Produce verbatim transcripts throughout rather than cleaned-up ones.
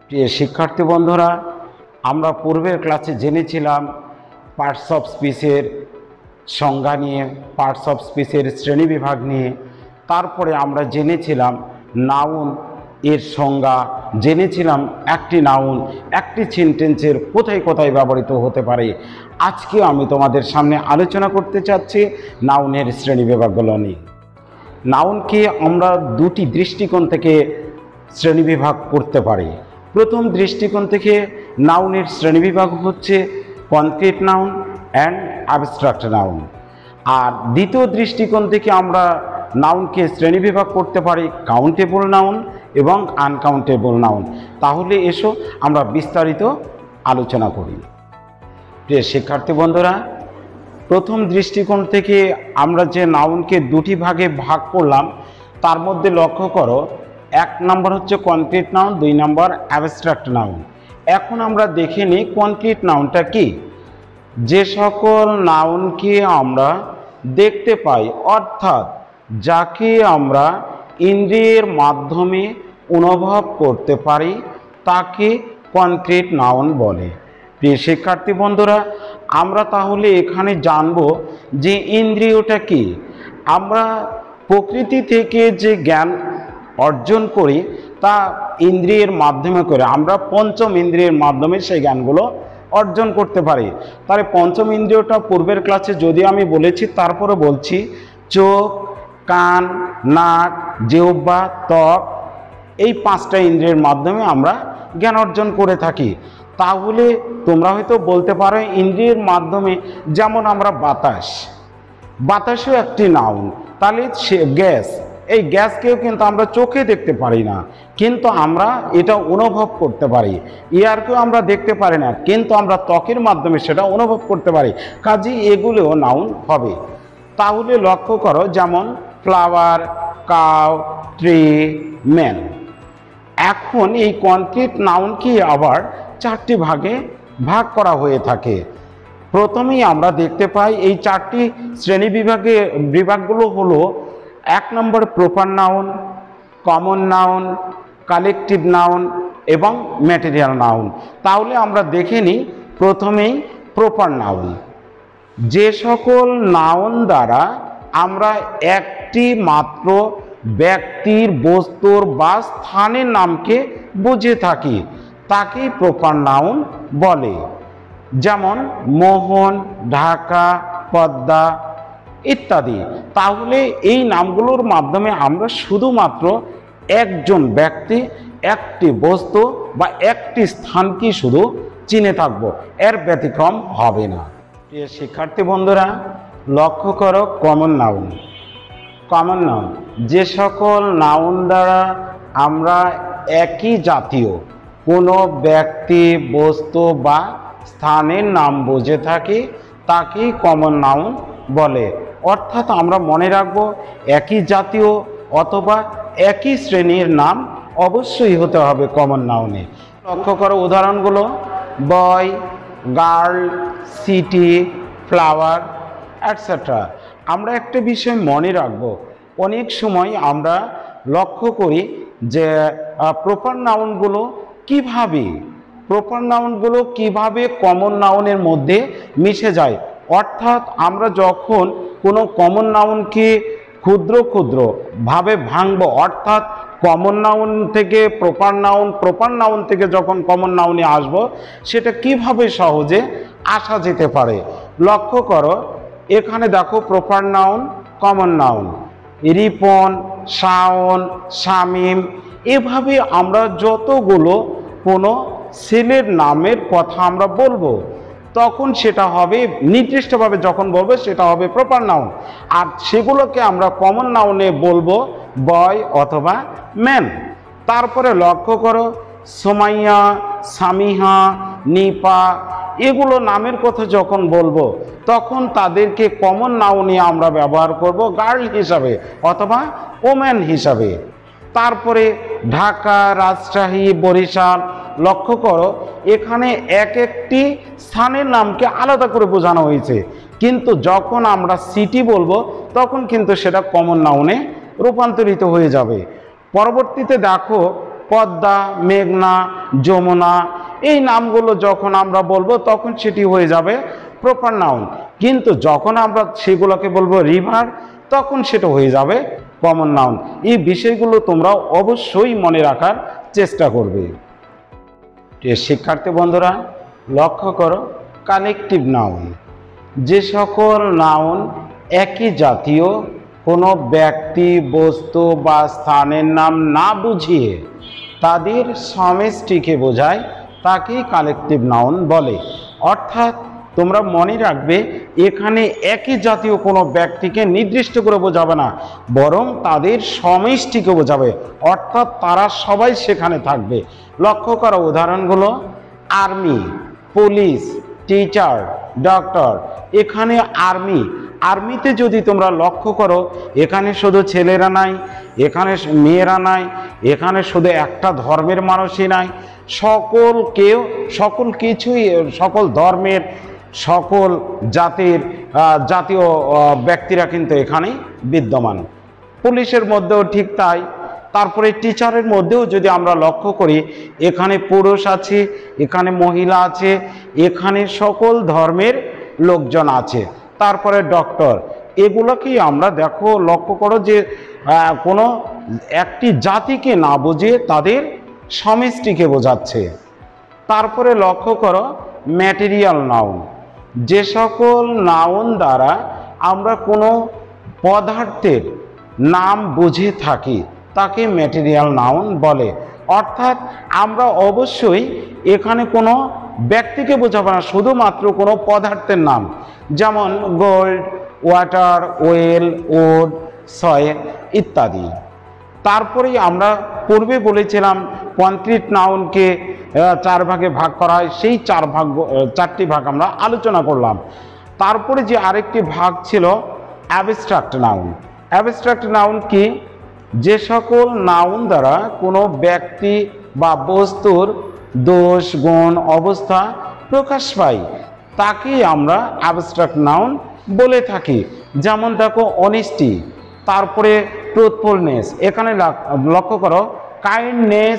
প্রিয় শিক্ষার্থী বন্ধুরা, আমরা পূর্বের ক্লাসে জেনেছিলাম পার্টস অফ স্পিচের সংজ্ঞা নিয়ে, পার্টস অফ স্পিচের শ্রেণীবিভাগ নিয়ে। তারপরে আমরা জেনেছিলাম নাউন এর সংজ্ঞা, জেনেছিলাম একটি নাউন একটি সেন্টেন্সের কোথায় কোথায় ব্যবহৃত হতে পারে। আজকে আমি তোমাদের সামনে আলোচনা করতে চাচ্ছি নাউনের শ্রেণীবিভাগগুলো নিয়ে। নাউনকে আমরা দুটি দৃষ্টিকোণ থেকে শ্রেণীবিভাগ করতে পারি। প্রথম দৃষ্টিকোণ থেকে নাউনের শ্রেণীবিভাগ হচ্ছে concrete noun and abstract noun. আর দ্বিতীয় দৃষ্টিকোণ থেকে আমরা নাউনকে শ্রেণীবিভাগ করতে পারি কাউন্টেবল নাউন এবং আনকাউন্টেবল নাউন। তাহলে এসো আমরা বিস্তারিত আলোচনা করি। প্রিয় শিক্ষার্থী বন্ধুরা, প্রথম দৃষ্টিকোণ থেকে আমরা যে নাউনকে দুটি ভাগে ভাগ করলাম তার মধ্যে লক্ষ্য করো, এক নম্বর হচ্ছে কনক্রিট নাউন, দুই নম্বর অ্যাবস্ট্রাক্ট নাউন। এখন আমরা দেখে নিই কনক্রিট নাউনটা কি। যে সকল নাউনকে আমরা দেখতে পাই, অর্থাৎ যাকে আমরা ইন্দ্রিয়ের মাধ্যমে অনুভব করতে পারি, তাকে কনক্রিট নাউন বলে। প্রিয় শিক্ষার্থী বন্ধুরা, আমরা তাহলে এখানে জানব যে ইন্দ্রিয়টা কি। আমরা প্রকৃতি থেকে যে জ্ঞান অর্জন করি তা ইন্দ্রিয়ের মাধ্যমে করে, আমরা পঞ্চম ইন্দ্রিয়ের মাধ্যমে সেই জ্ঞানগুলো অর্জন করতে পারি। তাহলে পঞ্চম ইন্দ্রিয়টা পূর্বের ক্লাসে যদি আমি বলেছি, তারপরে বলছি চোখ, কান, নাক, জিহ্বা, ত্বক, এই পাঁচটা ইন্দ্রিয়ের মাধ্যমে আমরা জ্ঞান অর্জন করে থাকি। তাহলে তোমরা হয়তো বলতে পারো ইন্দ্রিয়ের মাধ্যমে, যেমন আমরা বাতাস, বাতাসও একটি নাউন। তাহলে সে গ্যাস, এই গ্যাসকেও কিন্তু আমরা চোখে দেখতে পারি না, কিন্তু আমরা এটা অনুভব করতে পারি। এয়ারকেও আমরা দেখতে পারি না, কিন্তু আমরা ত্বকের মাধ্যমে সেটা অনুভব করতে পারি। কাজেই এগুলোও নাউন হবে। তাহলে লক্ষ্য করো, যেমন ফ্লাওয়ার, কাউ, ট্রি, ম্যান। এখন এই কনক্রিট নাউনকে আবার চারটি ভাগে ভাগ করা হয়ে থাকে। প্রথমেই আমরা দেখতে পাই এই চারটি শ্রেণী বিভাগে বিভাগগুলো হলো, এক নম্বর proper noun, common noun, collective noun এবং ম্যাটেরিয়াল নাউন। তাহলে আমরা দেখে নিই প্রথমেই প্রপার নাউন। যে সকল নাউন দ্বারা আমরা একটি মাত্র ব্যক্তির, বস্তুর বা স্থানের নামকে বুঝে থাকি, তাকেই প্রপার নাউন বলে। যেমন মোহন, ঢাকা, পদ্মা ইত্যাদি। তাহলে এই নামগুলোর মাধ্যমে আমরা শুধুমাত্র একজন ব্যক্তি, একটি বস্তু বা একটি স্থানকে শুধু চিনে থাকব, এর ব্যতিক্রম হবে না। প্রিয় শিক্ষার্থী বন্ধুরা, লক্ষ্য করো কমন নাউন। কমন নাউন, যে সকল নাউন দ্বারা আমরা একই জাতীয় কোনো ব্যক্তি, বস্তু বা স্থানের নাম বুঝে থাকি, তাকেই কমন নাউন বলে। অর্থাৎ আমরা মনে রাখবো একই জাতীয় অথবা একই শ্রেণীর নাম অবশ্যই হতে হবে কমন নাউনে। লক্ষ্য করো উদাহরণগুলো, boy, girl, city, flower etcetera. আমরা একটা বিষয় মনে রাখবো, অনেক সময় আমরা লক্ষ্য করি যে প্রপার নাউনগুলো কিভাবে প্রপার নাউনগুলো কিভাবে কমন নাউনের মধ্যে মিশে যায়। অর্থাৎ আমরা যখন কোনো কমন নাউনকে ক্ষুদ্র ক্ষুদ্র ভাবে ভাঙব, অর্থাৎ কমন নাউন থেকে প্রপার নাউন, প্রপার নাউন থেকে যখন কমন নাউনে আসব, সেটা কিভাবে সহজে আসা যেতে পারে। লক্ষ্য করো, এখানে দেখো proper noun, common noun, Ripon, Shaon, Shamim, এভাবে আমরা যতগুলো কোনো ছেলের নামের কথা আমরা বলবো, তখন সেটা হবে নির্দিষ্টভাবে যখন বলবো সেটা হবে প্রপার নাউন। আর সেগুলোকে আমরা কমন নাউনে বলবো বয় অথবা ম্যান। তারপরে লক্ষ্য করো, সোমাইয়া, সামিহা, নিপা, এগুলো নামের কথা যখন বলবো তখন তাদেরকে কমন নাউনে আমরা ব্যবহার করব গার্ল হিসাবে অথবা ওম্যান হিসাবে। তারপরে ঢাকা, রাজশাহী, বরিশাল, লক্ষ্য করো এখানে এক একটি স্থানের নামকে আলাদা করে বোঝানো হয়েছে, কিন্তু যখন আমরা সিটি বলবো তখন কিন্তু সেটা কমন নাউনে রূপান্তরিত হয়ে যাবে। পরবর্তীতে দেখো পদ্মা, মেঘনা, যমুনা, এই নামগুলো যখন আমরা বলবো তখন সেটি হয়ে যাবে প্রপার নাউন। কিন্তু যখন আমরা সেগুলোকে বলবো রিভার, তখন সেটা হয়ে যাবে কমন নাউন। এই বিষয়গুলো তোমরা অবশ্যই মনে রাখার চেষ্টা করবে। শিক্ষার্থী বন্ধুরা, লক্ষ্য করো কালেকটিভ নাউন, যে সকল নাউন একই জাতীয় কোনো ব্যক্তি, বস্তু বা স্থানের নাম না বুঝিয়ে তাদের সমষ্টিকে বোঝায় তাকেই কালেকটিভ নাউন বলে। অর্থাৎ তোমরা মনে রাখবে, এখানে একই জাতীয় কোনো ব্যক্তিকে নির্দিষ্ট করে বোঝাবে না, বরং তাদের সমষ্টিকে বোঝাবে, অর্থাৎ তারা সবাই সেখানে থাকবে। লক্ষ্য করো উদাহরণগুলো, আর্মি, পুলিশ, টিচার, ডক্টর। এখানে আর্মি, আর্মিতে যদি তোমরা লক্ষ্য করো, এখানে শুধু ছেলেরা নাই, এখানে মেয়েরা নাই, এখানে শুধু একটা ধর্মের মানুষই নাই, সকল কেউ, সকল কিছুই, সকল ধর্মের, সকল জাতির জাতীয় ব্যক্তিরা কিন্তু এখানে বিদ্যমান। পুলিশের মধ্যেও ঠিক তাই। তারপরে টিচারের মধ্যেও যদি আমরা লক্ষ্য করি, এখানে পুরুষ আছে, এখানে মহিলা আছে, এখানে সকল ধর্মের লোকজন আছে। তারপরে ডক্টর, এগুলোকেই আমরা দেখো লক্ষ্য করো যে কোনো একটি জাতিকে না বুঝিয়ে তাদের সমষ্টিকে বোঝাচ্ছে। তারপরে লক্ষ্য করো ম্যাটেরিয়াল নাউন, যে সকল নাউন দ্বারা আমরা কোনো পদার্থের নাম বুঝে থাকি তাকে ম্যাটেরিয়াল নাউন বলে। অর্থাৎ আমরা অবশ্যই এখানে কোনো ব্যক্তিকে বোঝাবো না, শুধুমাত্র কোনো পদার্থের নাম, যেমন gold, water, oil, wood, soil ইত্যাদি। তারপরেই আমরা পূর্বে বলেছিলাম কনক্রিট নাউনকে চার ভাগে ভাগ করা হয়, সেই চার ভাগ চারটি ভাগ আমরা আলোচনা করলাম। তারপরে যে আরেকটি ভাগ ছিল অ্যাবস্ট্রাক্ট নাউন। অ্যাবস্ট্রাক্ট নাউন কি? যে সকল নাউন দ্বারা কোনো ব্যক্তি বা বস্তুর দোষ, গুণ, অবস্থা প্রকাশ পায় তাকেই আমরা অ্যাবস্ট্রাক্ট নাউন বলে থাকি। যেমন দেখো অনেস্টি, তারপরে ট্রুথফুলনেস। এখানে লক্ষ্য করো kindness,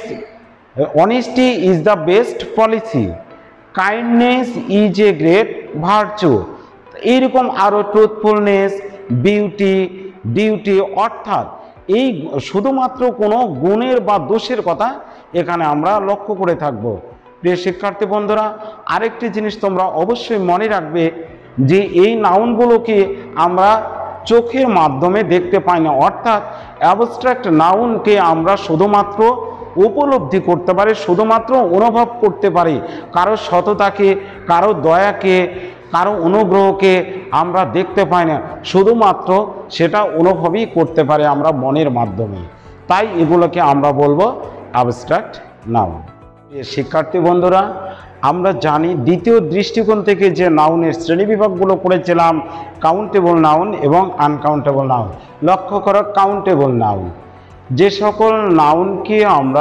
honesty is the best policy, kindness is a great virtue, এইরকম আরও ট্রুথফুলনেস, বিউটি, ডিউটি। অর্থাৎ এই শুধুমাত্র কোনো গুণের বা দোষের কথা এখানে আমরা লক্ষ্য করে থাকব। প্রিয় শিক্ষার্থী বন্ধুরা, আরেকটি জিনিস তোমরা অবশ্যই মনে রাখবে যে এই নাউনগুলোকে আমরা চোখের মাধ্যমে দেখতে পাই না। অর্থাৎ অ্যাবস্ট্রাক্ট নাউনকে আমরা শুধুমাত্র উপলব্ধি করতে পারি, শুধুমাত্র অনুভব করতে পারি। কারো সততাকে, কারো দয়াকে, কারো অনুগ্রহকে আমরা দেখতে পাই না, শুধুমাত্র সেটা অনুভবই করতে পারি আমরা মনের মাধ্যমে। তাই এগুলোকে আমরা বলবো অ্যাবস্ট্রাক্ট নাউন। শিক্ষার্থী বন্ধুরা, আমরা জানি দ্বিতীয় দৃষ্টিকোণ থেকে যে নাউনের শ্রেণীবিভাগগুলো করেছিলাম, কাউন্টেবল নাউন এবং আনকাউন্টেবল নাউন। লক্ষ্য করো কাউন্টেবল নাউন, যে সকল নাউনকে আমরা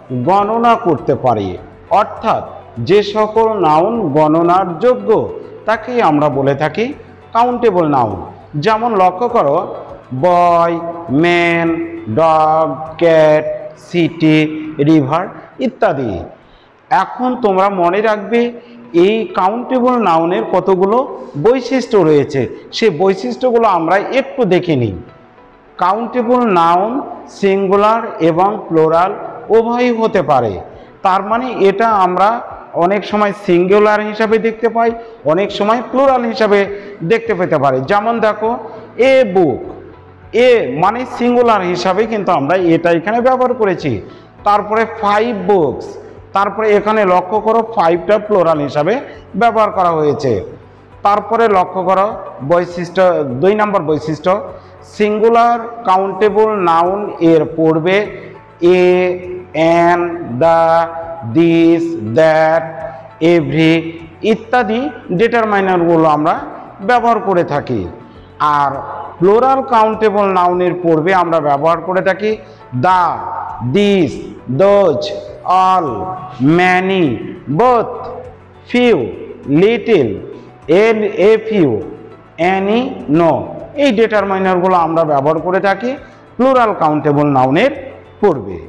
গণনা করতে পারি, অর্থাৎ যে সকল নাউন গণনার যোগ্য তাকেই আমরা বলে থাকি কাউন্টেবল নাউন। যেমন লক্ষ্য করো boy, man, dog, cat, city, river ইত্যাদি। এখন তোমরা মনে রাখবে এই কাউন্টেবল নাউনের কতগুলো বৈশিষ্ট্য রয়েছে, সেই বৈশিষ্ট্যগুলো আমরা একটু দেখে নিই। কাউন্টেবল নাউন সিঙ্গুলার এবং প্লুরাল উভয়ই হতে পারে। তার মানে এটা আমরা অনেক সময় সিঙ্গুলার হিসাবে দেখতে পাই, অনেক সময় প্লুরাল হিসাবে দেখতে পেতে পারি। যেমন দেখো এ বুক, এ মানে সিঙ্গুলার হিসাবে কিন্তু আমরা এটা এখানে ব্যবহার করেছি। তারপরে ফাইভ বুকস, তারপরে এখানে লক্ষ্য করো ফাইভটা প্লুরাল হিসাবে ব্যবহার করা হয়েছে। তারপরে লক্ষ্য করো বৈশিষ্ট্য, দুই নম্বর বৈশিষ্ট্য, সিঙ্গুলার কাউন্টেবল নাউন এর পূর্বে a, an, the, this, that, every ইত্যাদি ডিটারমাইনারগুলো আমরা ব্যবহার করে থাকি। আর প্লুরাল কাউন্টেবল নাউনের পূর্বে আমরা ব্যবহার করে থাকি the, this, those, all, many, both, few, little, an, a few, any, no. এই ডিটারমাইনারগুলো আমরা ব্যবহার করে থাকি প্লুরাল কাউন্টেবল নাউনের পূর্বে।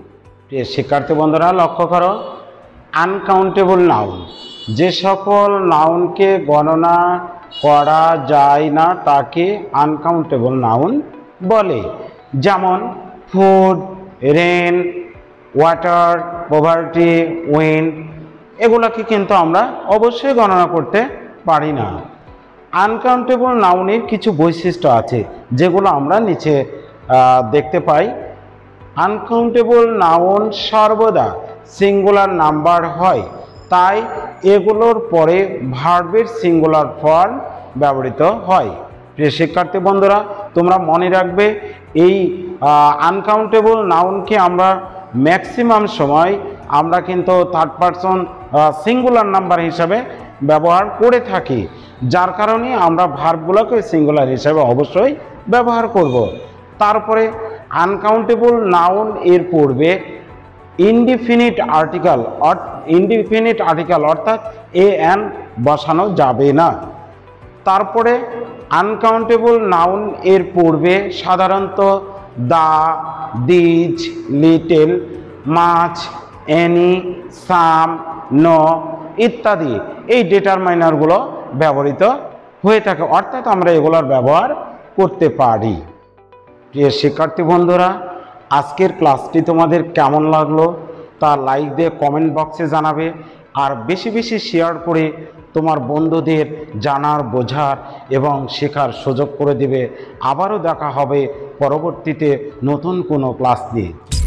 প্রিয় শিক্ষার্থী বন্ধুরা লক্ষ্য করো, আনকাউন্টেবল নাউন, যে সকল নাউনকে গণনা করা যায় না তাকে আনকাউন্টেবল নাউন বলে। যেমন food, rain, water, poverty, wind, এগুলোকে কিন্তু আমরা অবশ্যই গণনা করতে পারি না। আনকাউন্টেবল নাউনের কিছু বৈশিষ্ট্য আছে যেগুলো আমরা নিচে দেখতে পাই। আনকাউন্টেবল নাউন সর্বদা সিঙ্গুলার নাম্বার হয়, তাই এগুলোর পরে ভার্বের সিঙ্গুলার ফর্ম ব্যবহৃত হয়। প্রিয় শিক্ষার্থী বন্ধুরা, তোমরা মনে রাখবে এই আনকাউন্টেবল নাউনকে আমরা ম্যাক্সিমাম সময় আমরা কিন্তু থার্ড পারসন সিঙ্গুলার নাম্বার হিসাবে ব্যবহার করে থাকি, যার কারণে আমরা ভার্বগুলোকে সিঙ্গুলার হিসাবে অবশ্যই ব্যবহার করব। তারপরে আনকাউন্টেবল নাউন এর পূর্বে ইনডিফিনিট আর্টিকেল ইনডিফিনিট আর্টিকেল অর্থাৎ এ এন বসানো যাবে না। তারপরে আনকাউন্টেবল নাউন এর পূর্বে সাধারণত the, these, little, much, any, some, no ইত্যাদি এই ডিটারমাইনারগুলো ব্যবহৃত হয়ে থাকে, অর্থাৎ আমরা এগুলোর ব্যবহার করতে পারি। প্রিয় শিক্ষার্থী বন্ধুরা, আজকের ক্লাসটি তোমাদের কেমন লাগলো তা লাইক দিয়ে কমেন্ট বক্সে জানাবে, আর বেশি বেশি শেয়ার করে তোমার বন্ধুদের জানার, বোঝার এবং শেখার সুযোগ করে দেবে। আবারও দেখা হবে পরবর্তীতে নতুন কোনো ক্লাস নিয়ে।